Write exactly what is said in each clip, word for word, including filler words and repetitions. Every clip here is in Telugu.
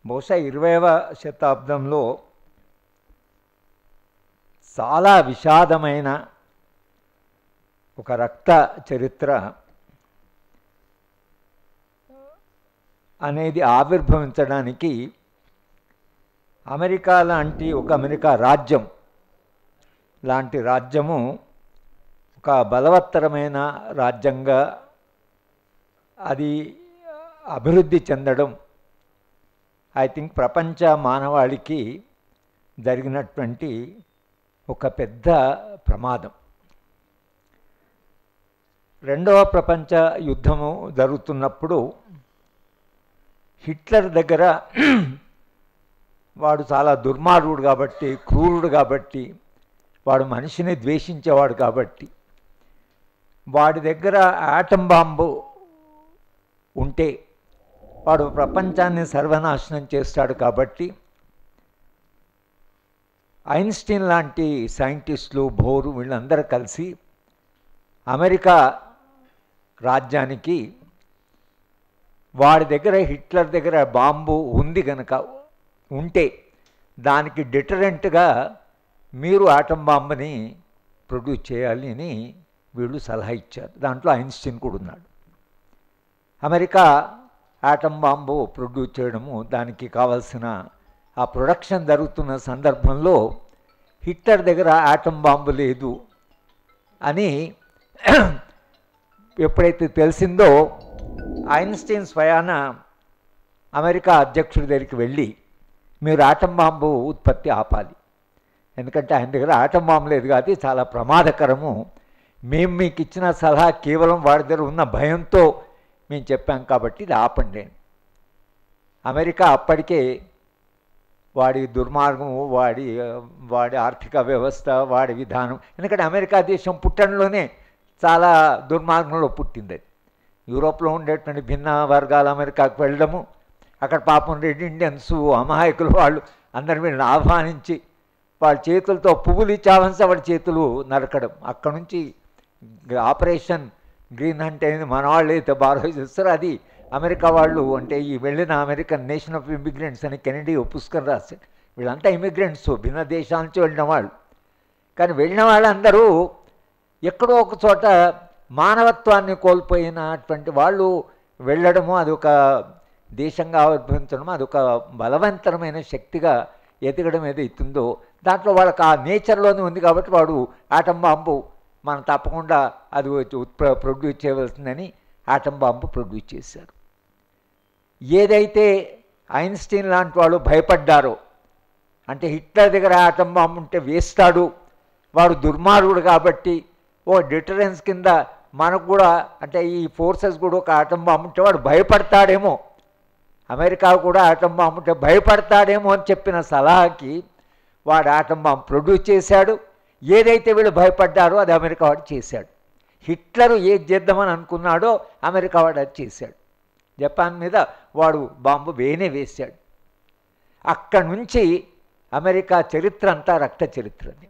బహుశా ఇరవైవ శతాబ్దంలో చాలా విషాదమైన ఒక రక్త చరిత్ర అనేది ఆవిర్భవించడానికి అమెరికా లాంటి ఒక అమెరికా రాజ్యం లాంటి రాజ్యము ఒక బలవత్తరమైన రాజ్యంగా అది అభివృద్ధి చెందడం ఐ థింక్ ప్రపంచ మానవాళికి జరిగినటువంటి ఒక పెద్ద ప్రమాదం. రెండవ ప్రపంచ యుద్ధము జరుగుతున్నప్పుడు హిట్లర్ దగ్గర వాడు చాలా దుర్మార్గుడు కాబట్టి, క్రూరుడు కాబట్టి, వాడు మనిషిని ద్వేషించేవాడు కాబట్టి, వాడి దగ్గర ఆటం బాంబు ఉంటే వాడు ప్రపంచాన్ని సర్వనాశనం చేస్తాడు కాబట్టి ఐన్స్టీన్ లాంటి సైంటిస్టులు, బోరు వీళ్ళందరూ కలిసి అమెరికా రాజ్యానికి వాడి దగ్గర హిట్లర్ దగ్గర బాంబు ఉంది కనుక ఉంటే దానికి డిటరెంట్గా మీరు ఆటం బాంబుని ప్రొడ్యూస్ చేయాలి అని వీళ్ళు సలహా ఇచ్చారు. దాంట్లో ఐన్స్టీన్ కూడా ఉన్నాడు. అమెరికా ఆటం బాంబు ప్రొడ్యూస్ చేయడము, దానికి కావాల్సిన ఆ ప్రొడక్షన్ జరుగుతున్న సందర్భంలో హిట్లర్ దగ్గర ఆటం బాంబు లేదు అని ఎప్పుడైతే తెలిసిందో ఐన్స్టీన్ స్వయాన అమెరికా అధ్యక్షుడి దగ్గరికి వెళ్ళి మీరు ఆటం బాంబు ఉత్పత్తి ఆపాలి, ఎందుకంటే ఆయన దగ్గర ఆటం బాంబు లేదు కాదు, చాలా ప్రమాదకరము, మేము మీకు ఇచ్చిన సలహా కేవలం వాడి దగ్గర ఉన్న భయంతో మేము చెప్పాం కాబట్టి ఇది ఆపండి. అమెరికా అప్పటికే వాడి దుర్మార్గము, వాడి వాడి ఆర్థిక వ్యవస్థ, వాడి విధానం, ఎందుకంటే అమెరికా దేశం పుట్టడంలోనే చాలా దుర్మార్గంలో పుట్టింది. యూరోప్లో ఉండేటువంటి భిన్న వర్గాలు అమెరికాకు వెళ్ళడము, అక్కడ పాపం రెడ్ ఇండియన్స్ అమాయకులు వాళ్ళు అందరి వీళ్ళని ఆహ్వానించి వాళ్ళ చేతులతో పువ్వులు ఇచ్చావన్స్ వాడి చేతులు నరకడం, అక్కడ నుంచి ఆపరేషన్ గ్రీన్ హంట్ అనేది మన వాళ్ళు అయితే బాగా చేస్తారు, అది అమెరికా వాళ్ళు, అంటే ఈ వెళ్ళిన అమెరికన్ నేషన్ ఆఫ్ ఇమిగ్రెంట్స్ అని కెనడీ పుస్తకం రాశారు. వీళ్ళంతా ఇమిగ్రెంట్స్, భిన్న దేశాల నుంచి వెళ్ళిన వాళ్ళు. కానీ వెళ్ళిన వాళ్ళందరూ ఎక్కడో ఒక చోట మానవత్వాన్ని కోల్పోయినటువంటి వాళ్ళు వెళ్ళడము, అది ఒక దేశంగా ఆవిర్భవించడం, అది ఒక బలవంతరమైన శక్తిగా ఎదగడం ఏదైతుందో దాంట్లో వాళ్ళకి ఆ నేచర్లోనే ఉంది కాబట్టి వాడు ఆటం బాంబు మనం తప్పకుండా అది ప్రొడ్యూస్ చేయవలసిందని ఆటం బాంబు ప్రొడ్యూస్ చేశారు. ఏదైతే ఐన్స్టీన్ లాంటి వాళ్ళు భయపడ్డారో, అంటే హిట్లర్ దగ్గర ఆటం బాంబు ఉంటే వేస్తాడు, వాడు దుర్మార్గుడు కాబట్టి ఓ డిటరెన్స్ కింద మనకు కూడా, అంటే ఈ ఫోర్సెస్ కూడా ఒక ఆటం బాంబు ఉంటే వాడు భయపడతాడేమో, అమెరికా కూడా ఆటం బాంబు ఉంటే భయపడతాడేమో అని చెప్పిన సలహాకి వాడు ఆటం బాంబు ప్రొడ్యూస్ చేశాడు. ఏదైతే వీళ్ళు భయపడ్డారో అది అమెరికా వాడు చేశాడు. హిట్లరు ఏది చేద్దామని అనుకున్నాడో అమెరికా వాడు అది చేశాడు. జపాన్ మీద వాడు బాంబు వేనే వేశాడు. అక్కడి నుంచి అమెరికా చరిత్ర అంతా రక్త చరిత్రని.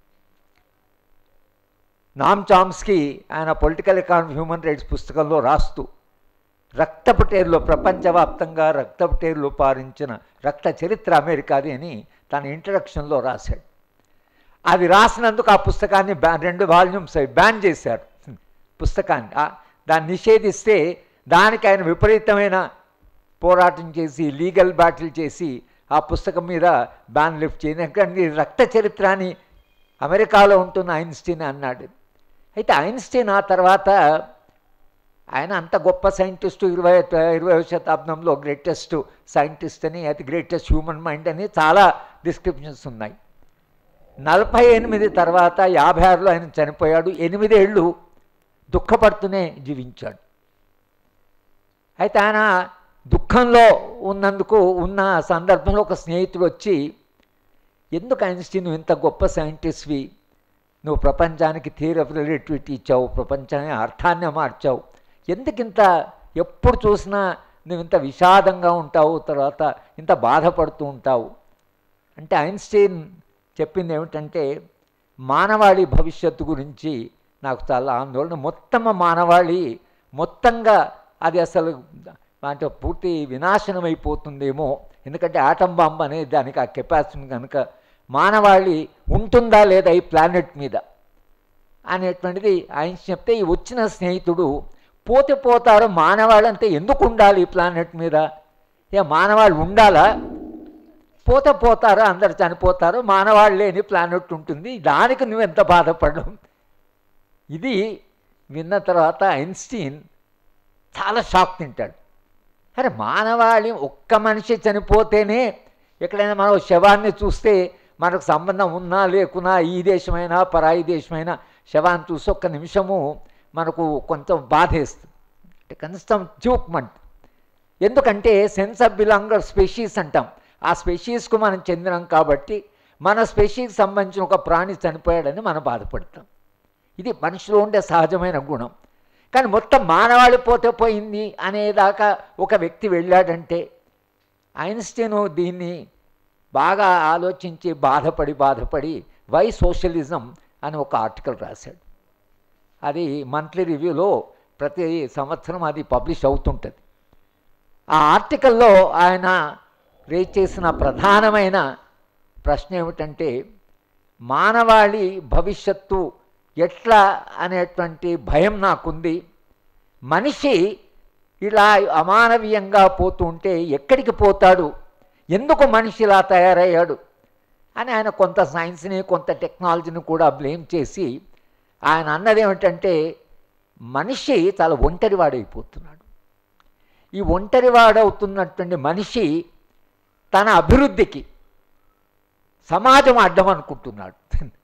నామ్ చామ్స్కీ ఆయన పొలిటికల్ ఎకానమీ హ్యూమన్ రైట్స్ పుస్తకంలో రాస్తూ రక్తపు టేరులో, ప్రపంచవ్యాప్తంగా రక్తపు టేరులో పారించిన రక్త చరిత్ర అమెరికాది అని తన ఇంట్రడక్షన్లో రాశాడు. అది రాసినందుకు ఆ పుస్తకాన్ని బ్యా రెండు వాల్యూమ్స్ అవి బ్యాన్ చేశారు. పుస్తకాన్ని దాన్ని నిషేధిస్తే దానికి ఆయన విపరీతమైన పోరాటం చేసి లీగల్ బ్యాటిల్ చేసి ఆ పుస్తకం మీద బ్యాన్ లిఫ్ట్ చేయని, ఎందుకంటే రక్త చరిత్ర అని అమెరికాలో ఉంటున్న ఐన్స్టీన్ అన్నాడు. అయితే ఐన్స్టీన్ ఆ తర్వాత ఆయన అంత గొప్ప సైంటిస్టు, ఇరవై ఇరవై శతాబ్దంలో గ్రేటెస్ట్ సైంటిస్ట్ అని, అది గ్రేటెస్ట్ హ్యూమన్ మైండ్ అని చాలా డిస్క్రిప్షన్స్ ఉన్నాయి. నలభై ఎనిమిది తర్వాత యాభై ఆరులో ఆయన చనిపోయాడు. ఎనిమిదేళ్ళు దుఃఖపడుతూనే జీవించాడు. అయితే ఆయన దుఃఖంలో ఉన్నందుకు ఉన్న సందర్భంలో ఒక స్నేహితుడు వచ్చి, ఎందుకు ఐన్స్టీన్ ఇంత గొప్ప సైంటిస్ట్వి, నువ్వు ప్రపంచానికి థియరీ ఆఫ్ రిలేటివిటీ ఇచ్చావు, ప్రపంచాన్ని అర్థాన్ని మార్చావు, ఎందుకు ఇంత ఎప్పుడు చూసినా నువ్వు ఇంత విషాదంగా ఉంటావు, తర్వాత ఇంత బాధపడుతూ ఉంటావు అంటే ఐన్స్టీన్ చెప్పింది ఏమిటంటే, మానవాళి భవిష్యత్తు గురించి నాకు చాలా ఆందోళన, మొత్తం మానవాళి మొత్తంగా అది అసలు అంటే పూర్తి వినాశనం అయిపోతుందేమో. ఎందుకంటే ఆటం బాంబ్ అనేది దానికి ఆ కెపాసిటీ కనుక మానవాళి ఉంటుందా లేదా ఈ ప్లానెట్ మీద అనేటువంటిది ఆయన చెప్తే, ఈ వచ్చిన స్నేహితుడు పోతే పోతారు, మానవాళ్ళంతా ఎందుకు ఉండాలి ఈ ప్లానెట్ మీద? ఏ మానవాళ్ళు ఉండాలా? పోతే పోతారు, అందరు చనిపోతారు, మానవాళ్ళు లేని ప్లానెట్ ఉంటుంది, దానికి నువ్వు ఎంత బాధపడవు? ఇది విన్న తర్వాత ఐన్స్టీన్ చాలా షాక్ తింటాడు. అరే మానవాళి ఒక్క మనిషి చనిపోతేనే, ఎక్కడైనా మనం శవాన్ని చూస్తే మనకు సంబంధం ఉన్నా లేకున్నా, ఈ దేశమైనా పరాయి దేశమైనా శవాన్ని చూసి ఒక్క నిమిషము మనకు కొంచెం బాధేస్తుంది, అంటే కనీసం చూపమంట. ఎందుకంటే సెన్స్ ఆఫ్ బిలాంగర్ స్పెషీస్ అంటాం, ఆ స్పెషీస్కు మనం చెందినాం కాబట్టి మన స్పెషీకి సంబంధించిన ఒక ప్రాణి చనిపోయాడని మనం బాధపడతాం. ఇది మనిషిలో ఉండే సహజమైన గుణం. కానీ మొత్తం మానవాళి పోతే పోయింది అనేదాకా ఒక వ్యక్తి వెళ్ళాడంటే ఐన్స్టీన్ దీన్ని బాగా ఆలోచించి బాధపడి బాధపడి వై సోషలిజం అని ఒక ఆర్టికల్ రాశాడు. అది మంత్లీ రివ్యూలో ప్రతి సంవత్సరం అది పబ్లిష్ అవుతుంటుంది. ఆ ఆర్టికల్లో ఆయన రేజ్ చేసిన ప్రధానమైన ప్రశ్న ఏమిటంటే, మానవాళి భవిష్యత్తు ఎట్లా అనేటువంటి భయం నాకుంది. మనిషి ఇలా అమానవీయంగా పోతూ ఉంటే ఎక్కడికి పోతాడు, ఎందుకు మనిషి ఇలా తయారయ్యాడు అని ఆయన కొంత సైన్స్ని కొంత టెక్నాలజీని కూడా బ్లేమ్ చేసి ఆయన అన్నది ఏమిటంటే, మనిషి చాలా ఒంటరివాడైపోతున్నాడు. ఈ ఒంటరివాడవుతున్నటువంటి మనిషి తన అభివృద్ధికి సమాజం అడ్డం అనుకుంటున్నాడు.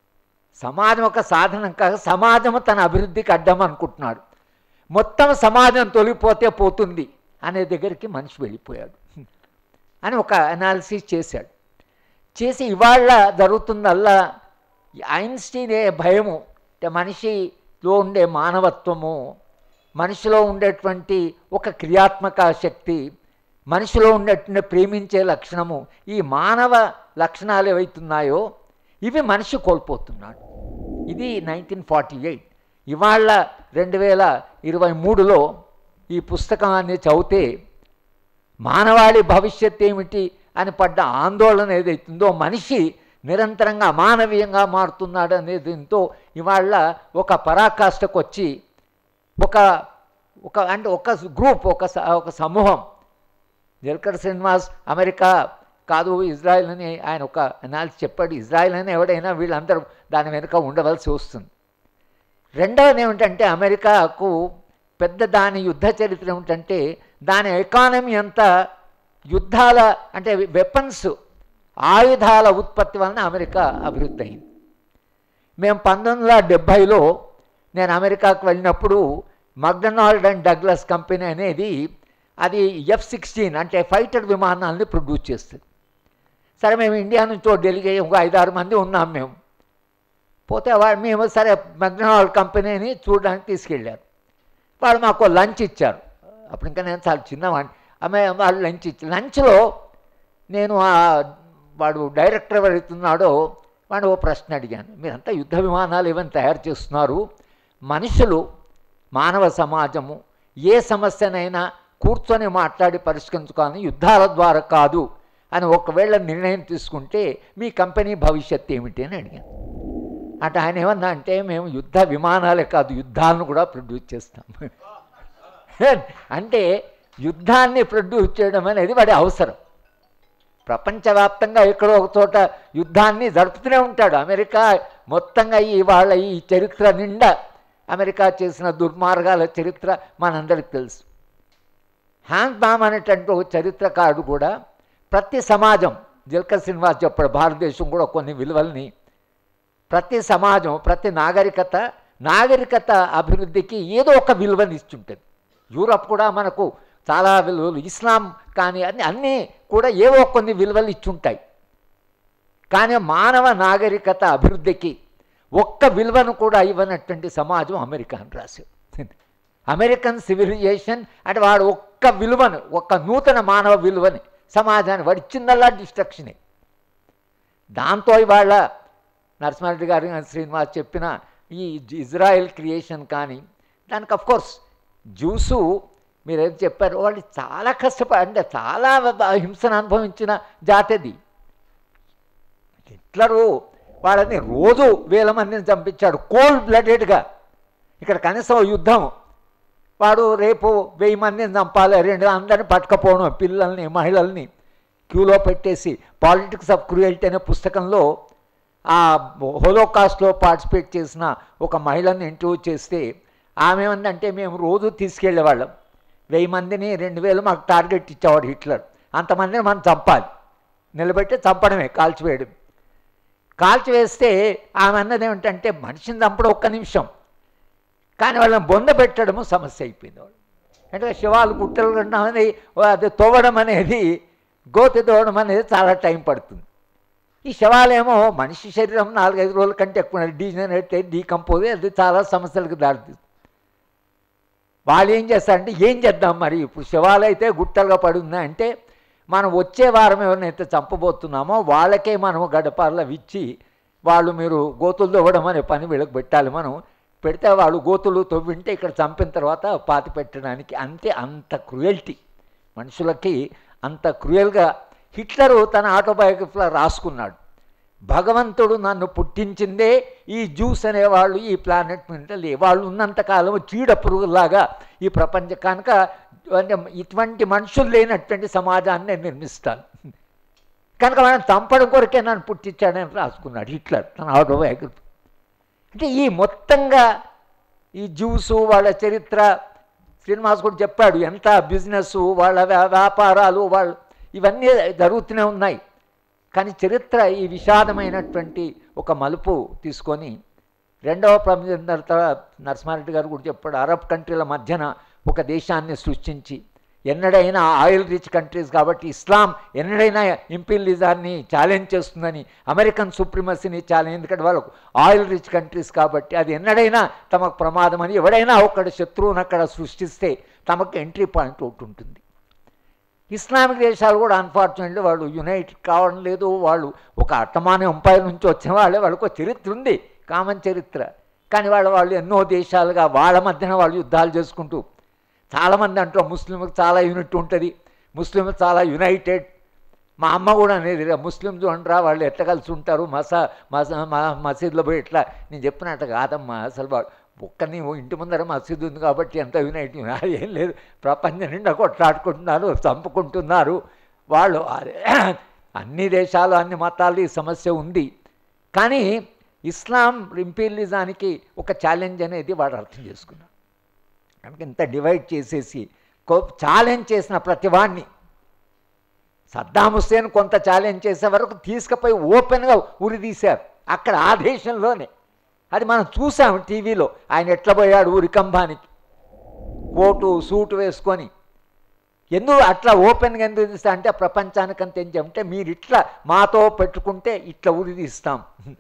సమాజం ఒక సాధనం కాక సమాజం తన అభివృద్ధికి అడ్డం అనుకుంటున్నాడు. మొత్తం సమాజం తొలిపోతే పోతుంది అనే దగ్గరికి మనిషి వెళ్ళిపోయాడు అని ఒక అనాలిసిస్ చేశాడు. చేసి ఇవాళ జరుగుతుందల్లా ఐన్స్టీన్ ఏ భయము అంటే మనిషిలో ఉండే మానవత్వము, మనిషిలో ఉండేటువంటి ఒక క్రియాత్మక శక్తి, మనిషిలో ఉండేటువంటి ప్రేమించే లక్షణము, ఈ మానవ లక్షణాలు ఏవైతున్నాయో ఇవి మనిషి కోల్పోతున్నాడు. ఇది నైన్టీన్ ఫార్టీ ఎయిట్. ఇవాళ రెండు వేల ఇరవై మూడులో ఈ పుస్తకాన్ని చదివితే మానవాళి భవిష్యత్ ఏమిటి అని పడ్డ ఆందోళన ఏదైతుందో, మనిషి నిరంతరంగా అమానవీయంగా మారుతున్నాడు అనేది దీంతో ఇవాళ ఒక పరాకాష్ఠకు వచ్చి ఒక ఒక అంటే ఒక గ్రూప్ ఒక ఒక సమూహం, జిల్కర్ శ్రీనివాస్ అమెరికా కాదు ఇజ్రాయెల్ అని ఆయన ఒక అనాలిసిస్ చెప్పాడు. ఇజ్రాయెల్ అని ఎవడైనా వీళ్ళందరూ దాని వెనుక ఉండవలసి వస్తుంది. రెండవది ఏమిటంటే, అమెరికాకు పెద్ద దాని యుద్ధ చరిత్ర ఏమిటంటే, దాని ఎకానమీ అంతా యుద్ధాల అంటే వెపన్స్ ఆయుధాల ఉత్పత్తి వలన అమెరికా అభివృద్ధి అయింది. మేము పంతొమ్మిది వందల డెబ్భైలో నేను అమెరికాకు వెళ్ళినప్పుడు మక్డొనాల్డ్ అండ్ డగ్లస్ కంపెనీ అనేది అది ఎఫ్ సిక్స్టీన్ అంటే ఫైటర్ విమానాలని ప్రొడ్యూస్ చేస్తుంది. సరే మేము ఇండియా నుంచి ఢిల్లీకి ఒక ఐదారు మంది ఉన్నాం. మేము పోతే వాళ్ళు మేము సరే మక్డొనాల్డ్ కంపెనీని చూడడానికి తీసుకెళ్ళారు. వాళ్ళు మాకు లంచ్ ఇచ్చారు. అప్పుడు ఇంకా నేను చాలా చిన్నవాడిని. ఆమె వాళ్ళు లంచ్ ఇచ్చి లంచ్లో నేను వాడు డైరెక్టర్ ఎవరైతున్నాడో వాడు ఓ ప్రశ్న అడిగాను, మీరంతా యుద్ధ విమానాలు ఏమైనా తయారు చేస్తున్నారు, మనుషులు మానవ సమాజము ఏ సమస్యనైనా కూర్చొని మాట్లాడి పరిష్కరించుకోవాలని యుద్ధాల ద్వారా కాదు అని ఒకవేళ నిర్ణయం తీసుకుంటే మీ కంపెనీ భవిష్యత్తు ఏమిటి అని అడిగాను. అంటే ఆయన ఏమన్నా అంటే, మేము యుద్ధ విమానాలే కాదు యుద్ధాలను కూడా ప్రొడ్యూస్ చేస్తాం. అంటే యుద్ధాన్ని ప్రొడ్యూస్ చేయడం అనేది వాడి అవసరం. ప్రపంచవ్యాప్తంగా ఎక్కడో ఒక చోట యుద్ధాన్ని జరుపుతూనే ఉంటాడు. అమెరికా మొత్తంగా ఈ వాళ్ళ ఈ చరిత్ర నిండా అమెరికా చేసిన దుర్మార్గాల చరిత్ర మనందరికి తెలుసు. హ్యాన్స్ బామ్ అనేటువంటి ఒక చరిత్రకారుడు కూడా ప్రతి సమాజం, జిల్కర్ శ్రీనివాస్ చెప్పాడు, భారతదేశం కూడా కొన్ని విలువల్ని, ప్రతి సమాజం ప్రతి నాగరికత నాగరికత అభివృద్ధికి ఏదో ఒక విలువని ఇస్తుంటుంది. యూరప్ కూడా మనకు చాలా విలువలు, ఇస్లాం కానీ అన్ని అన్నీ కూడా ఏవో కొన్ని విలువలు ఇచ్చుంటాయి. కానీ మానవ నాగరికత అభివృద్ధికి ఒక్క విలువను కూడా ఇవ్వనటువంటి సమాజం అమెరికా అని రాశారు. అమెరికన్ సివిలైజేషన్ అంటే వాడు ఒక్క విలువను, ఒక్క నూతన మానవ విలువని సమాజాన్ని వాడు ఇచ్చిందల్లా డిస్ట్రక్షనే. దాంతో ఇవాళ నరసింహారెడ్డి గారు శ్రీనివాస్ చెప్పిన ఈ ఇజ్రాయెల్ క్రియేషన్ కానీ దానికి అఫ్కోర్స్ జ్యూసు మీరేం చెప్పారు, వాళ్ళు చాలా కష్టపడి అంటే చాలా హింసను అనుభవించిన జాతిది. హిట్లరు వాళ్ళని రోజు వేల మందిని చంపించాడు కోల్డ్ బ్లడెడ్గా. ఇక్కడ కనీసం యుద్ధం, వాడు రేపు వెయ్యి మందిని చంపాలి, రెండు అందరిని పట్టుకపోవడం, పిల్లల్ని మహిళల్ని క్యూలో పెట్టేసి. పాలిటిక్స్ ఆఫ్ క్రూయల్టీ అనే పుస్తకంలో ఆ హోలోకాస్ట్లో పార్టిసిపేట్ చేసిన ఒక మహిళని ఇంటర్వ్యూ చేస్తే ఆమె ఏమందంటే, మేము రోజు తీసుకెళ్ళేవాళ్ళం, వెయ్యి మందిని రెండు వేలు మాకు టార్గెట్ ఇచ్చేవాడు హిట్లర్, అంతమందిని మనం చంపాలి, నిలబెట్టి చంపడమే, కాల్చివేయడం. కాల్చివేస్తే ఆమె అన్నది ఏమిటంటే, మనిషిని చంపడం ఒక్క నిమిషం, కానీ వాళ్ళని బొంద పెట్టడము సమస్య అయిపోయింది. వాళ్ళు అంటే శివాలు గుట్టలు అనేది అది తవ్వడం అనేది, గోతి తవ్వడం అనేది చాలా టైం పడుతుంది. ఈ శవాలేమో మనిషి శరీరం నాలుగైదు రోజుల కంటే ఎక్కువ డీజనరేట్ అయ్యి డీకంపోజ్, అది చాలా సమస్యలకు దారితీస్తుంది. వాళ్ళు ఏం చేస్తారంటే, ఏం చేద్దాం మరి, ఇప్పుడు శవాలు అయితే గుట్టలుగా పడి ఉన్నాయంటే, మనం వచ్చే వారం ఎవరినైతే చంపబోతున్నామో వాళ్ళకే మనం గడపార్లు ఇచ్చి, వాళ్ళు మీరు గోతులు తవ్వడం అనే పని వీళ్ళకి పెట్టాలి. మనం పెడితే వాళ్ళు గోతులు తవ్వింటే ఇక్కడ చంపిన తర్వాత పాతి పెట్టడానికి. అంతే, అంత క్రూయల్టీ మనుషులకి, అంత క్రూయల్గా హిట్లరు తన ఆటోబయోగ్రఫీలో రాసుకున్నాడు. భగవంతుడు నన్ను పుట్టించిందే ఈ జ్యూస్ అనేవాళ్ళు ఈ ప్లానెట్ మీద లే, వాళ్ళు ఉన్నంతకాలం చీడ పురుగులాగా ఈ ప్రపంచ కనుక అంటే ఇటువంటి మనుషులు లేనటువంటి సమాజాన్ని నేను నిర్మిస్తాను కనుక మనం చంపడం కొరకే నన్ను పుట్టించాడని రాసుకున్నాడు హిట్లర్ తన ఆటోబయోగ్రఫీ. అంటే ఈ మొత్తంగా ఈ జ్యూసు వాళ్ళ చరిత్ర, శ్రీనివాస్ కూడా చెప్పాడు, ఎంత బిజినెస్ వాళ్ళ వ్యాపారాలు వాళ్ళు ఇవన్నీ జరుగుతూనే ఉన్నాయి. కానీ చరిత్ర ఈ విషాదమైనటువంటి ఒక మలుపు తీసుకొని రెండవ ప్రపంచ తర్వాత నరసింహారెడ్డి గారు కూడా చెప్పాడు, అరబ్ కంట్రీల మధ్యన ఒక దేశాన్ని సృష్టించి, ఎన్నడైనా ఆయిల్ రిచ్ కంట్రీస్ కాబట్టి ఇస్లాం ఎన్నడైనా ఇంపీరియలిజాన్ని ఛాలెంజ్ చేస్తుందని, అమెరికన్ సుప్రిమసీని ఛాలెంజ్, ఎందుకంటే వాళ్ళకు ఆయిల్ రిచ్ కంట్రీస్ కాబట్టి అది ఎన్నడైనా తమకు ప్రమాదం అని, ఎవడైనా ఒక శత్రువును అక్కడ సృష్టిస్తే తమకు ఎంట్రీ పాయింట్ ఒకటి ఉంటుంది. ఇస్లామిక్ దేశాలు కూడా అన్ఫార్చునేట్లీ వాళ్ళు యునైటెడ్ కావడం లేదు. వాళ్ళు ఒక అట్టమానే ఎంపైర్ నుంచి వచ్చిన వాళ్ళే, వాళ్ళకు చరిత్ర ఉంది, కామన్ చరిత్ర. కానీ వాళ్ళు వాళ్ళు ఎన్నో దేశాలుగా వాళ్ళ మధ్యన వాళ్ళు యుద్ధాలు చేసుకుంటూ, చాలామంది అంటారు ముస్లింలకు చాలా యూనిట్ ఉంటుంది, ముస్లింలు చాలా యునైటెడ్. మా అమ్మ కూడా అనేది, ముస్లిం చూడరా వాళ్ళు ఎట్లా కలిసి ఉంటారు మసా మసా మసీదులో పోయి ఎట్లా. నేను చెప్పినట్టు కాదమ్మా, అసలు వాడు ఒక్కని ఇంటి ముందర మసీదు ఉంది కాబట్టి ఎంత యునైట్ ఏం లేదు, ప్రపంచం నిండా కొట్లాడుకుంటున్నారు, చంపుకుంటున్నారు వాళ్ళు. అన్ని దేశాలు అన్ని మతాలు ఈ సమస్య ఉంది. కానీ ఇస్లాం ఇంపీరియలిజానికి ఒక ఛాలెంజ్ అనేది వాడు అర్థం చేసుకున్నాడు. కనుక ఇంత డివైడ్ చేసేసి ఛాలెంజ్ చేసిన ప్రతివాడిని, సద్దాం హుస్సేన్ కొంత ఛాలెంజ్ చేసే వరకు తీసుకుపోయి ఓపెన్గా ఉరి తీశారు అక్కడ ఆ దేశంలోనే. అది మనం చూసాము టీవీలో, ఆయన ఎట్లా పోయాడు ఉరికంబానికి కోటు సూటు వేసుకొని. ఎందుకు అట్లా ఓపెన్గా ఎందుకు తీస్తా అంటే, ప్రపంచానికంత ఏం చెప్తే, మీరు ఇట్లా మాతో పెట్టుకుంటే ఇట్లా ఉరి తీస్తాం,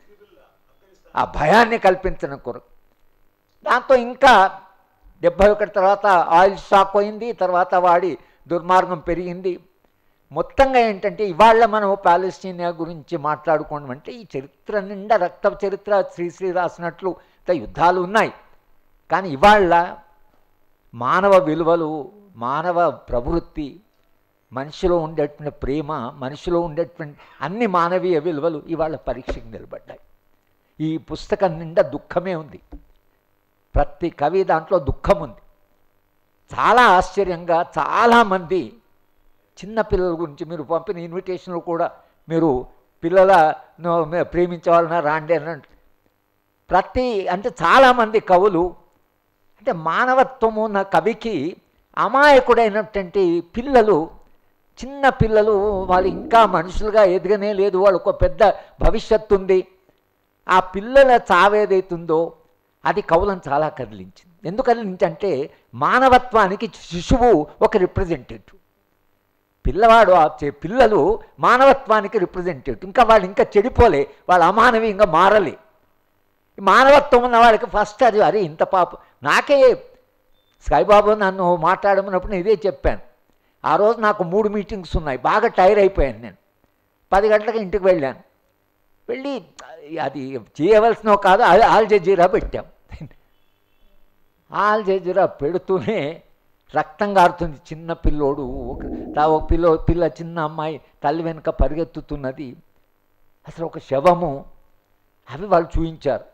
ఆ భయాన్ని కల్పించడం కొరకు. దాంతో ఇంకా డెబ్భై ఒకటి తర్వాత ఆయిల్ స్టాక్ పోయింది, తర్వాత వాడి దుర్మార్గం పెరిగింది. మొత్తంగా ఏంటంటే ఇవాళ మనం పాలస్తీనా గురించి మాట్లాడుకోవడం అంటే, ఈ చరిత్ర నిండా రక్త చరిత్ర శ్రీశ్రీ రాసినట్లు యుద్ధాలు ఉన్నాయి. కానీ ఇవాళ మానవ విలువలు, మానవ ప్రవృత్తి, మనిషిలో ఉండేటువంటి ప్రేమ, మనిషిలో ఉండేటువంటి అన్ని మానవీయ విలువలు ఇవాళ పరీక్షకు నిలబడ్డాయి. ఈ పుస్తకం నిండా దుఃఖమే ఉంది, ప్రతి కవి దాంట్లో దుఃఖం ఉంది. చాలా ఆశ్చర్యంగా చాలామంది చిన్న పిల్లల గురించి మీరు పంపిన ఇన్విటేషన్లు కూడా, మీరు పిల్లలను ప్రేమించే వాళ్ళన రాండి అని ప్రతి అంటే చాలామంది కవులు అంటే మానవత్వము ఉన్న కవికి అమాయకుడైనటువంటి పిల్లలు, చిన్న పిల్లలు, వాళ్ళు ఇంకా మనుషులుగా ఎదగనే లేదు, వాళ్ళకు ఒక పెద్ద భవిష్యత్తు ఉంది. ఆ పిల్లల చావేదైతుందో అది కవులను చాలా కదిలించింది. ఎందుకు కదిలించంటే, మానవత్వానికి శిశువు ఒక రిప్రజెంటేటివ్, పిల్లవాడు ఆ పిల్లలు మానవత్వానికి రిప్రజెంటేటివ్. ఇంకా వాళ్ళు ఇంకా చెడిపోలే, వాళ్ళు అమానవీయంగా మారలే. మానవత్వం ఉన్న వాళ్ళకి ఫస్ట్ అది, అరే ఇంత పాప. నాకే సాయిబాబు నన్ను మాట్లాడమన్నప్పుడు నేను ఇదే చెప్పాను. ఆ రోజు నాకు మూడు మీటింగ్స్ ఉన్నాయి, బాగా టైర్ అయిపోయాను నేను. పది గంటలకు ఇంటికి వెళ్ళాను. వెళ్ళి అది చేయవలసినో కాదు, అది ఆల్ జజీరా పెట్టాం. ఆల్ జజీరా పెడుతూనే రక్తం కారుతుంది. చిన్న పిల్లోడు ఒక పిల్లో పిల్ల చిన్న అమ్మాయి తల్లి వెనుక పరిగెత్తుతున్నది, అసలు ఒక శవము. అవి వాళ్ళు చూపించారు.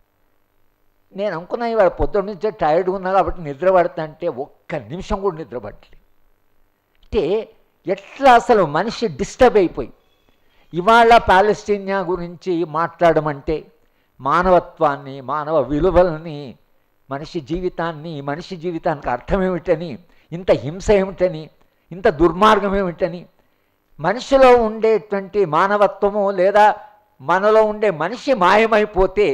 నేను అనుకున్నా ఇవాళ పొద్దున్న నుంచే టైర్డ్గా ఉన్నా కాబట్టి నిద్ర పడతా అంటే ఒక్క నిమిషం కూడా నిద్ర పట్టలేదు. అంటే ఎట్లా అసలు మనిషి డిస్టర్బ్ అయిపోయి ఇవాళ పాలస్తీనియా గురించి మాట్లాడమంటే మానవత్వాన్ని, మానవ విలువలని, మనిషి జీవితాన్ని, మనిషి జీవితానికి అర్థం ఏమిటని, ఇంత హింస ఏమిటని, ఇంత దుర్మార్గం ఏమిటని, మనిషిలో ఉండేటువంటి మానవత్వము లేదా మనలో ఉండే మనిషి మాయమైపోతే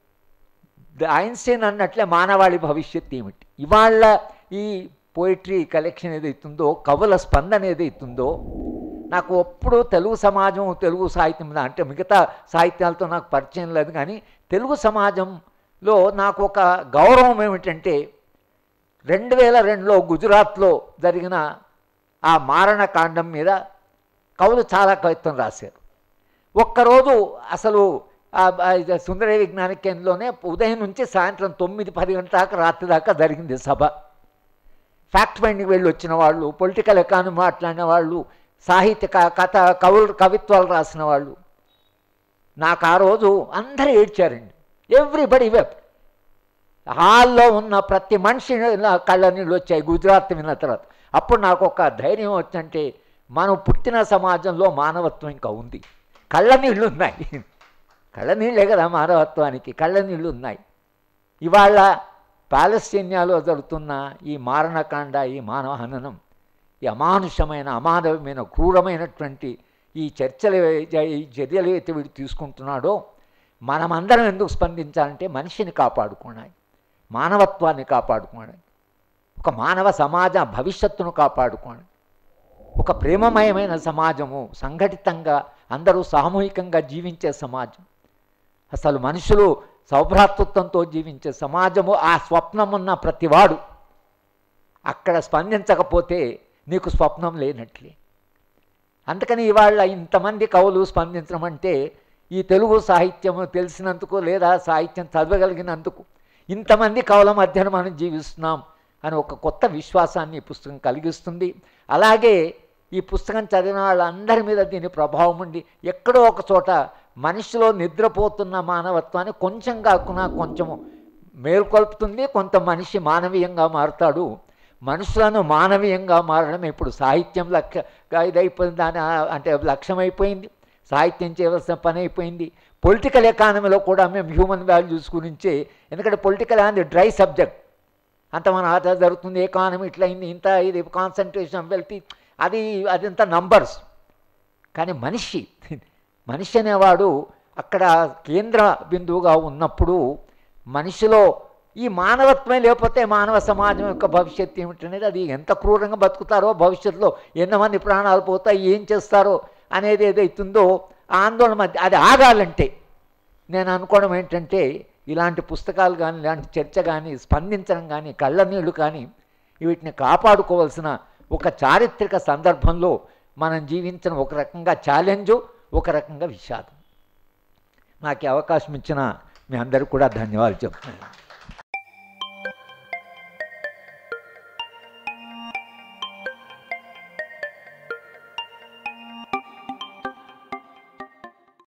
ఐన్స్టీన్ అన్నట్లే మానవాళి భవిష్యత్తు ఏమిటి? ఇవాళ ఈ పోయిటరీ కలెక్షన్ ఏదైతుందో, కవుల స్పందన ఏదైతుందో, నాకు ఎప్పుడు తెలుగు సమాజం, తెలుగు సాహిత్యం అంటే మిగతా సాహిత్యాలతో నాకు పరిచయం లేదు, కానీ తెలుగు సమాజంలో నాకు ఒక గౌరవం ఏమిటంటే రెండు వేల రెండులో గుజరాత్లో జరిగిన ఆ మారణకాండం మీద కవులు చాలా కవిత్వం రాశారు. ఒక్కరోజు అసలు సుందరయ్య విజ్ఞాన కేంద్రంలోనే ఉదయం నుంచి సాయంత్రం తొమ్మిది పది గంటల దాకా రాత్రి దాకా జరిగింది సభ. ఫ్యాక్ట్ ఫైండింగ్కి వెళ్ళి వచ్చిన వాళ్ళు, పొలిటికల్ ఎకానమీ మాట్లాడిన వాళ్ళు, సాహిత్య కథ కవులు కవిత్వాలు రాసిన వాళ్ళు. నాకు ఆ రోజు అందరూ ఏడ్చారండి. Everybody wept. హాల్లో ఉన్న ప్రతి మనిషి కళ్ళ నీళ్ళు వచ్చాయి గుజరాత్ విన్న తర్వాత. అప్పుడు నాకు ఒక ధైర్యం వచ్చిందంటే మనం పుట్టిన సమాజంలో మానవత్వం ఇంకా ఉంది. కళ్ళ నీళ్ళు ఉన్నాయి. కళ్ళ నీళ్ళే కదా మానవత్వానికి, కళ్ళ నీళ్ళు ఉన్నాయి. ఇవాళ పాలస్తీనియాలో జరుగుతున్న ఈ మారణకాండ, ఈ మానవ హననం, ఈ అమానుషమైన, అమానవమైన, క్రూరమైనటువంటి ఈ చర్చలు, ఈ చర్యలు అయితే వీడు తీసుకుంటున్నాడో మనమందరం ఎందుకు స్పందించాలంటే మనిషిని కాపాడుకోవాలి, మానవత్వాన్ని కాపాడుకోవాలి, ఒక మానవ సమాజ భవిష్యత్తును కాపాడుకోవాలి, ఒక ప్రేమమయమైన సమాజము, సంఘటితంగా అందరూ సామూహికంగా జీవించే సమాజం, అసలు మనుషులు సౌభ్రాతృత్వంతో జీవించే సమాజము, ఆ స్వప్నం ఉన్న ప్రతివాడు అక్కడ స్పందించకపోతే నీకు స్వప్నం లేనట్లే. అందుకని ఇవాళ ఇంతమంది కవులు స్పందించడం అంటే ఈ తెలుగు సాహిత్యము తెలిసినందుకు లేదా సాహిత్యం చదవగలిగినందుకు ఇంతమంది కవుల మధ్యన మనం జీవిస్తున్నాం అని ఒక కొత్త విశ్వాసాన్ని ఈ పుస్తకం కలిగిస్తుంది. అలాగే ఈ పుస్తకం చదివిన వాళ్ళందరి మీద దీని ప్రభావం ఉండి ఎక్కడో ఒక చోట మనిషిలో నిద్రపోతున్న మానవత్వాన్ని కొంచెం కాకుండా కొంచెము మేల్కొల్పుతుంది. కొంత మనిషి మానవీయంగా మారుతాడు. మనుషులను మానవీయంగా మారడం ఇప్పుడు సాహిత్యం లక్ష్య ఇదైపోయింది, దాని అంటే లక్ష్యమైపోయింది, సాహిత్యం చేయవలసిన పని అయిపోయింది. పొలిటికల్ ఎకానమీలో కూడా మేము హ్యూమన్ వాల్యూస్ గురించి, ఎందుకంటే పొలిటికల్ అనేది డ్రై సబ్జెక్ట్, అంత మన ఆట జరుగుతుంది, ఎకానమీ ఇట్లా అయింది, ఇంత ఇది కాన్సన్ట్రేషన్ వెల్తీ, అది అదంతా నంబర్స్. కానీ మనిషి మనిషి అనేవాడు అక్కడ కేంద్ర బిందువుగా ఉన్నప్పుడు మనిషిలో ఈ మానవత్వమే లేకపోతే మానవ సమాజం యొక్క భవిష్యత్తు ఏమిటనేది, అది ఎంత క్రూరంగా బతుకుతారో, భవిష్యత్తులో ఎంతమంది ప్రాణాలు పోతాయి, ఏం చేస్తారో అనేది ఏదైతుందో ఆందోళన మధ్య అది ఆగాలంటే నేను అనుకోవడం ఏంటంటే ఇలాంటి పుస్తకాలు కానీ, ఇలాంటి చర్చ కానీ, స్పందించడం కానీ, కళ్ళ నీళ్ళు కానీ వీటిని కాపాడుకోవాల్సిన ఒక చారిత్రక సందర్భంలో మనం జీవించిన ఒక రకంగా ఛాలెంజు, ఒక రకంగా విషాదం. నాకు అవకాశం ఇచ్చిన మీ అందరికీ కూడా ధన్యవాదాలు చెప్తున్నాను.